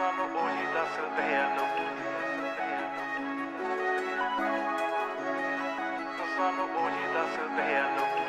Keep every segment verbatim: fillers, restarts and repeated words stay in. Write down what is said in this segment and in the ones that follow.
ਸਾਨੂੰ ਉਹੀ ਦੱਸਦੇ ਆ ਲੋਕੀ ਸਾਨੂੰ ਉਹੀ ਦੱਸਦੇ ਆ ਲੋਕੀ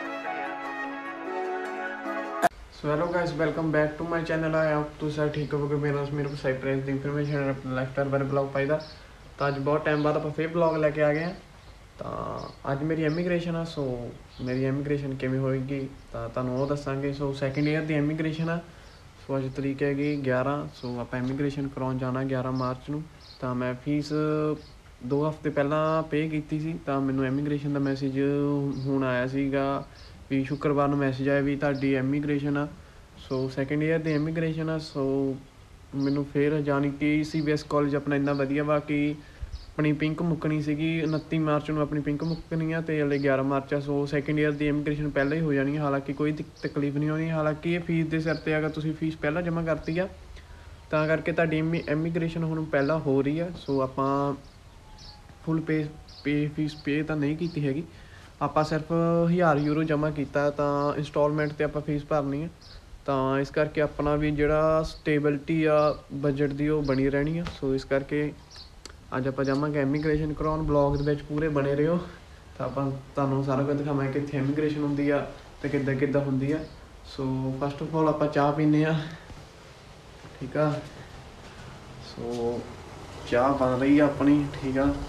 so hello guys, welcome back to my channel. आया तो सर ठीक हो मेरा मेरे को सरप्राइज दी इन्फॉर्मेशन अपने लाइफस्टाइल बारे ब्लॉग पाई दा। तो अज बहुत टाइम बाद आप फिर ब्लॉग लैके आ गए हैं। तो अज मेरी एमीग्रेशन है। सो मेरी एमीग्रेशन किमें होएगी तो तुहानूं वो दसांगे। सो सैकेंड ईयर की एमीग्रेशन है। सो अज तरीक हैगी ग्यारह। सो आप एमीग्रेशन कराउण जाना ग्यारह मार्च नूं। तो मैं फीस दो हफ्ते पहला पे की सी। तो मैनूं एमीग्रेशन का मैसेज हुण आया सीगा भी शुक्रवार नूं मैसेज आया भी तुहाडी एमीग्रेशन आ। सो सैकेंड ईयर की एमीग्रेशन आ। सो मैनूं फिर जानी कि सी बी एस कॉलेज अपना इन्ना वधिया वा कि अपनी पिंक मुक्कनी सीगी उनती मार्च नूं अपनी पिंक मुक्कनी आ ते हले ग्यारह मार्च आ। सो सैकेंड ईयर की एमीग्रेशन पहले ही हो जानी है। हालांकि कोई तकलीफ नहीं होनी। हालांकि ये फीस के सिर ते अगर तुसीं फीस पहला जमा करती आ तां करके तुहाडी एमीग्रेशन हुण पहला हो रही है। सो आपां फुल पे पे फीस पे तो नहीं की हैगी। ਆਪਾਂ सिर्फ हज़ार यूरो जमा किया तो इंस्टॉलमेंट तो आप फीस भरनी है। तो इस करके अपना भी जोड़ा स्टेबिलिटी आ बजट की वो बनी रहनी है। सो इस करके अज आप जावांगे एमीग्रेशन कराउण। ब्लॉग दे विच पूरे बने रहो तो आप तुहानूं सारा कुछ दिखावांगे कि इत्थे एमीग्रेशन हुंदी आ ते किद्दां किद्दां हुंदी आ। सो फस्ट ऑफ ऑल आप चाह पीने आ, ठीक है। सो चाह बन रही है अपनी, ठीक है।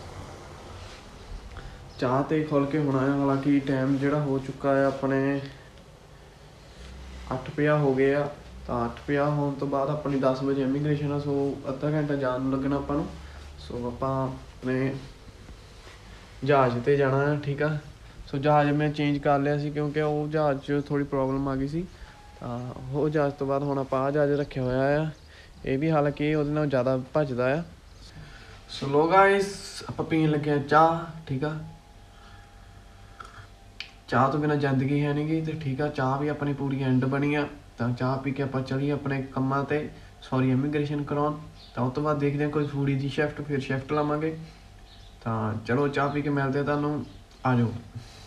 चाह तो खुल के होना है। हालांकि टाइम जोड़ा हो चुका है अपने अठ पिया हो गया। तो अठ पिया होने तो बाद अपनी दस बजे एमीग्रेशन है। सो अद्धा घंटा जान लगना अपन। सो आप अपने जहाज़ पर जाना है, ठीक है। सो जहाज़ मैं चेंज कर लिया सी क्योंकि वो जहाज़ च थोड़ी प्रॉब्लम आ गई सी। वो जहाज़ तो बाद हुण आप जहाज़ रखे हुआ है। ये भी हालांकि वो ज़्यादा भजदा है। सो लो गाइस आप पीन लगे चाह, ठीक है। चाह तो बिना जिंदगी है नहीं गई, तो ठीक है। चाह भी अपनी पूरी एंड बनी है। तो चाह पी के आप चलीए अपने कम्मां ते सॉरी एमीग्रेशन कराउण। तो उस तो बाद देखते हैं कोई फूडी जी शिफ्ट, फिर शिफ्ट लावांगे। तो चलो चाह पी के मिलते हैं तुहानूं, आ जाओ।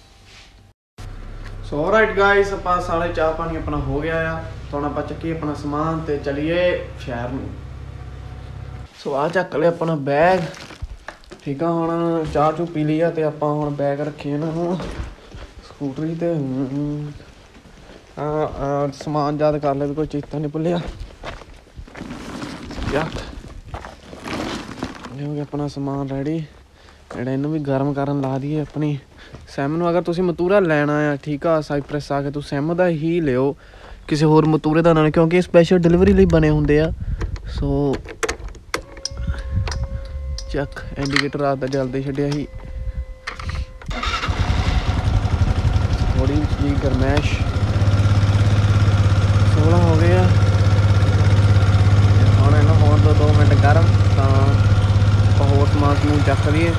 सो राइट गाइस, आप सारे चाह पानी अपना हो गया आ। तो हुण आप चक्कीए अपना समान तो चलीए शहर नूं। सो आ चक लिया अपना बैग, ठीक है। हुण चाह चू पी ली है तो आप हुण बैग रखिए इन्हां स्कूटरी ते। हाँ समान याद कर लिया, कोई चेता नहीं भुलिया। हो गया अपना समान रेडी। जेड़ा इनू भी गर्म करन ला दिए अपनी सैम नूं। अगर तुसीं मतूरा लैना है, ठीक है, साइप्रस आके तुसीं सैम दा ही लिओ, किसी होर मतूरे दा ना, क्योंकि स्पैशल डिलीवरी लई बने हुंदे आ। सो चक इंडीकेटर रात दा जल्दी छड्डिया ही। थोड़ी जी गरमैश सोलह हो गया। हम इन्हों हो दो दो मिनट गर्म। तो होर समान समून चक लिए,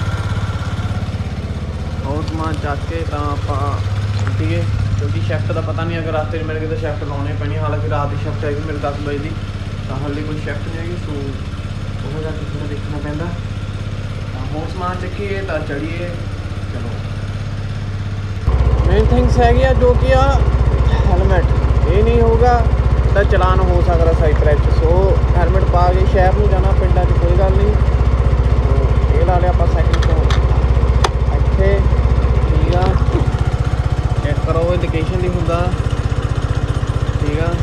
होर समान चक के तो आप छुट्टीए, क्योंकि शिफ्ट का पता नहीं अगर रास्ते मेरे कितने शिफ्ट लाने पैनी। हालांकि रात की शिफ्ट हैगी मेरे दस बजे की, तो हाले कोई शिफ्ट नहीं हैगी। सो वो जाके थोड़ा देखना पैंदा। होर समान चकीए तो चढ़िए, चलो। मेन थिंग्स है जो कि आ हैलमेट, ये नहीं होगा तो चलान हो सकता साइप्रस। सो हैलमेट पा के शहर में जाना, पिंडा च कोई गल नहीं। तो ये ला लिया आप सैकिंड तो इत्थे, ठीक है। चेक करो लोकेशन नहीं होंदा, ठीक है।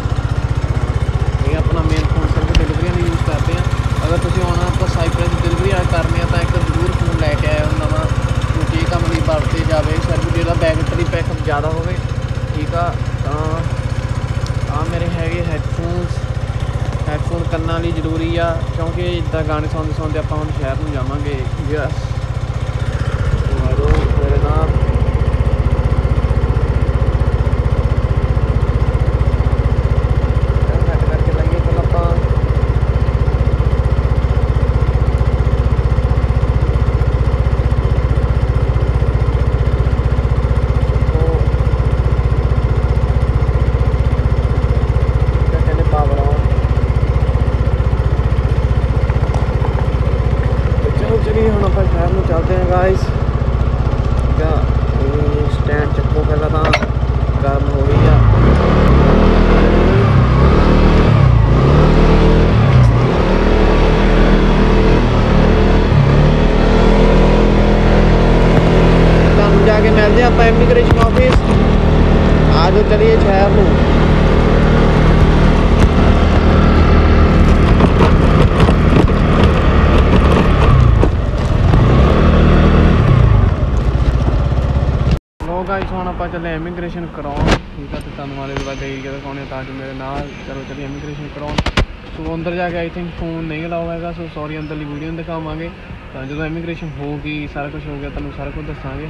ये अपना मेन फोन सिर्फ डिलीवरियां नहीं यूज़ करते हैं। अगर तुम आना तो साइप्रस डिलीवरी करनी है तो एक जरूर फोन लैके आए नवा, क्योंकि ये काम नहीं वरते जाए। सिर्फ जो बैटरी बैकअप ज़्यादा हो, ठीक है। तो आ मेरे हैगे हैडफोन्स, हैडफोन करना लिए जरूरी आ, क्योंकि इदा गाने सुनते सुनते आप हम शहर में जावांगे। यस मेरे नाम शहर में इमिग्रेशन ऑफिस। आज चलिए शहर में। गाइस हुण आपां चले इमिग्रेशन कराउण, ठीक है। तो तुहानूं वाले दुआले एरिया दिखाउने तां जो मेरे नाल चलो चलिए इमिग्रेशन कराउण। सो अंदर जाके आई थिंक फोन नहीं अलाउ हैगा, सो सॉरी अंदरली वीडियो नहीं दिखावांगे। तो जो इमिग्रेशन होगी सारा कुछ हो गया तुहानूं सारा कुछ दसांगे।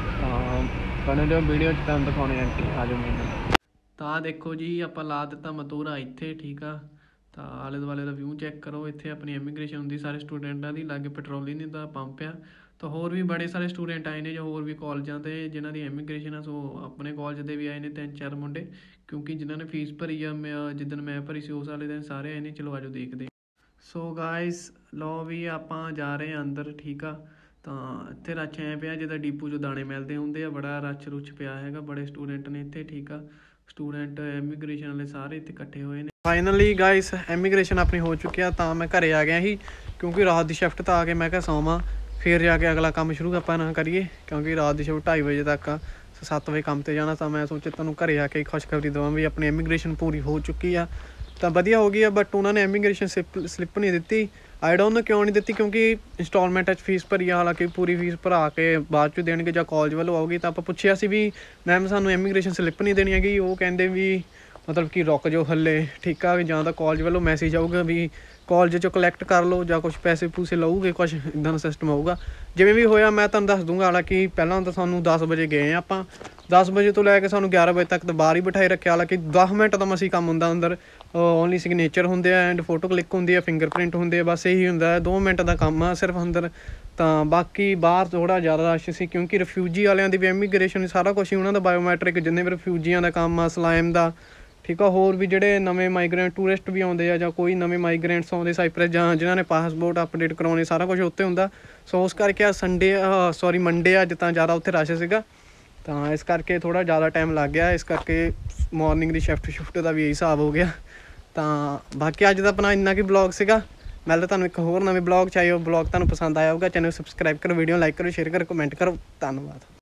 बने रहो वीडियो च, तुहानूं दिखाउने आंटी आ जाओ मेरे। तो देखो जी आपां ला दिता मतूरा इत्थे, ठीक आ। तो आले दुआले का व्यू चैक करो। इत्थे अपनी इमिग्रेशन होंदी सारे स्टूडेंटां दी, लागे पेट्रोलिंग दा पंप आ। तो होर भी बड़े सारे स्टूडेंट आए ने जो होर भी कॉलेजां ते जिन्हां दी इमिग्रेशन है, सो अपने कॉलेज दे भी आए ने तीन चार मुंडे, क्योंकि जिन्हां ने फीस भरी आ मैं जिद्दन मैं भरी सी उस वाले दिन सारे आए ने। चलो आजो देखते। सो गाइस लो भी आपां जा रहे हैं अंदर, ठीक आ। तो इत्थे रश ऐ पिया जिद्दां डिपू चों दाने मिलते होंदे आ, बड़ा रश रुश पिया हैगा, बड़े स्टूडेंट ने इत्थे, ठीक आ। स्टूडेंट इमिग्रेशन वाले सारे इत्थे इकट्ठे होए ने। फाइनली गाइस इमिग्रेशन अपनी हो चुकी है, तो मैं घरे आ गया ही क्योंकि रात की शिफ्ट तो आके मैं क्या सौवां, फिर जाके अगला काम शुरू ਆਪਾਂ ना करिए, क्योंकि रात की शिफ्ट ढाई बजे तक आ, सत्त बजे काम पर जाना। तो मैं सोचा तुहानूं घरे आके खुशखबरी देवां भी अपनी इमिग्रेशन पूरी हो चुकी है। तो वधिया हो गई है, बट उन्होंने इमिग्रेशन स्लिप स्लिप नहीं दी। आई डोंट नो क्यों नहीं दी, क्योंकि इंस्टॉलमेंट फीस भरी है, हालांकि पूरी फीस भरा के बाद चो देणगे जां कॉलेज वालों आऊगी। तो आपां पुछिया सी भी मैम सानूं इमिग्रेशन स्लिप नहीं देनी हैगी, वो कहंदे भी मतलब कि रुक जाओ हले, ठीक है। जां तां कॉलेज वालों मैसेज आऊगा भी कॉलेज चो कलैक्ट कर लो, जां कुछ पैसे पूसे लऊगे, कुछ इदां दा सिस्टम आऊगा। जिवें भी होया मैं तुहानूं दस दूंगा। हालांकि पहलां तां सानूं दस बजे गए आपां, दस बजे तो लैके सानूं ग्यारह बजे तक तो बाहर ही बिठाई रखे। हालांकि दस मिनट का मसी काम हुंदा अंदर, ओनली सिग्नेचर होंदे आ एंड फोटो क्लिक होंदी है, फिंगरप्रिंट होंदे आ, बस यही हुंदा है। दो मिनट का काम आ सिर्फ अंदर। तो बाकी बाहर थोड़ा ज़्यादा रश सी, क्योंकि रिफ्यूजी वालियां दी भी इमिग्रेशन सारा कुछ ही उन्हां दा बायोमैट्रिक जिन्ने भी रिफ्यूजियां दा काम आ, सलाइम दा, ठीक है। होर भी ਜਿਹੜੇ ਨਵੇਂ ਮਾਈਗ੍ਰੈਂਟ ਟੂਰਿਸਟ ਵੀ ਆਉਂਦੇ ਆ ਜਾਂ ਕੋਈ ਨਵੇਂ ਮਾਈਗ੍ਰੈਂਟਸ ਆਉਂਦੇ ਸਾਈਪ੍ਰਸ ਜਾਂ ਜਿਨ੍ਹਾਂ ਨੇ ਪਾਸਪੋਰਟ ਅਪਡੇਟ ਕਰਾਉਣੇ, ਸਾਰਾ ਕੁਝ ਉੱਤੇ ਹੁੰਦਾ। ਸੋ ਉਸ ਕਰਕੇ ਆ ਸੰਡੇ ਸੌਰੀ ਮੰਡੇ ਅੱਜ ਤਾਂ ਜ਼ਿਆਦਾ ਉੱਥੇ ਰਸ਼ ਸੀਗਾ, ਤਾਂ ਇਸ ਕਰਕੇ ਥੋੜ੍ਹਾ ਜ਼ਿਆਦਾ ਟਾਈਮ ਲੱਗ ਗਿਆ। ਇਸ ਕਰਕੇ ਮੋਰਨਿੰਗ ਦੀ ਸ਼ਿਫਟ ਸ਼ਿਫਟ ਦਾ ਵੀ ਇਹੀ ਹਿਸਾਬ ਹੋ ਗਿਆ। ਤਾਂ ਬਾਕੀ ਅੱਜ ਦਾ ਆਪਣਾ ਇੰਨਾ ਕੀ ਬਲੌਗ ਸੀਗਾ। ਮਿਲਦਾ ਤੁਹਾਨੂੰ ਇੱਕ ਹੋਰ ਨਵੇਂ ਬਲੌਗ 'ਚ। ਆਇਓ ਬਲੌਗ ਤੁਹਾਨੂੰ ਪਸੰਦ ਆਇਆ ਹੋਊਗਾ, ਚੈਨਲ ਸਬਸਕ੍ਰਾਈਬ ਕਰੋ, ਵੀਡੀਓ ਲਾਈਕ ਕਰੋ, ਸ਼ੇਅਰ ਕਰੋ, ਕਮੈਂਟ ਕਰੋ। ਧੰਨਵਾਦ।